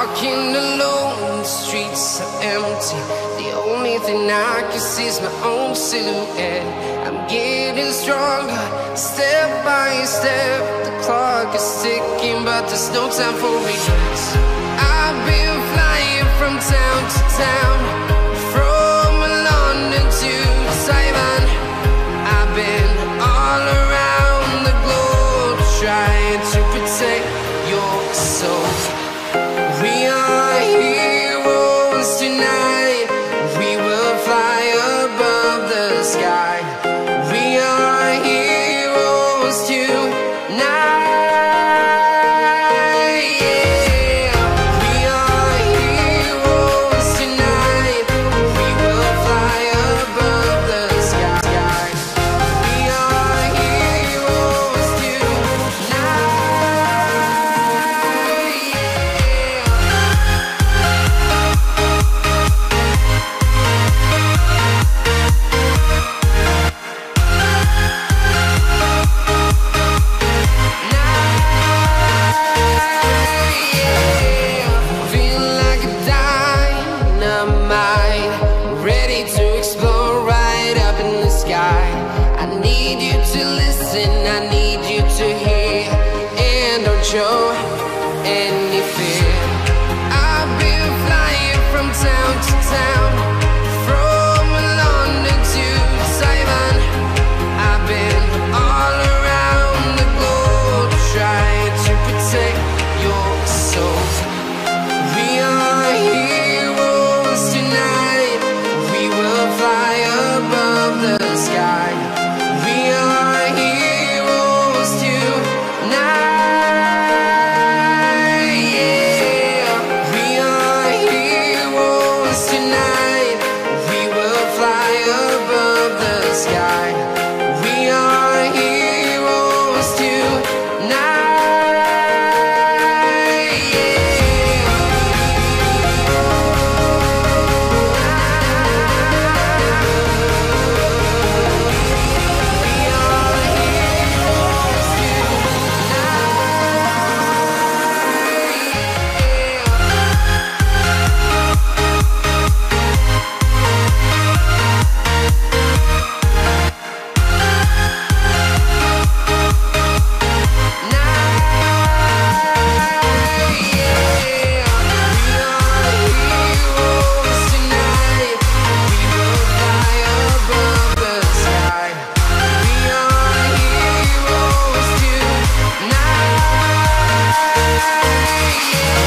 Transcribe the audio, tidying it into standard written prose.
Walking alone, the streets are empty. The only thing I can see is my own silhouette. I'm getting stronger, step by step. The clock is ticking, but there's no time for regrets. I've been flying from town to town, from London to Taiwan. I've been all around the globe, trying to protect your soul. We are heroes tonight. We will fly above the sky. We are heroes tonight. Yeah. We are heroes tonight. We will fly above the sky. We are heroes tonight. Show any fear. I've been flying from town to town, from London to Taiwan. I've been all around the globe, trying to protect your soul. We are heroes tonight. We will fly above the sky. We are heroes tonight. Yeah.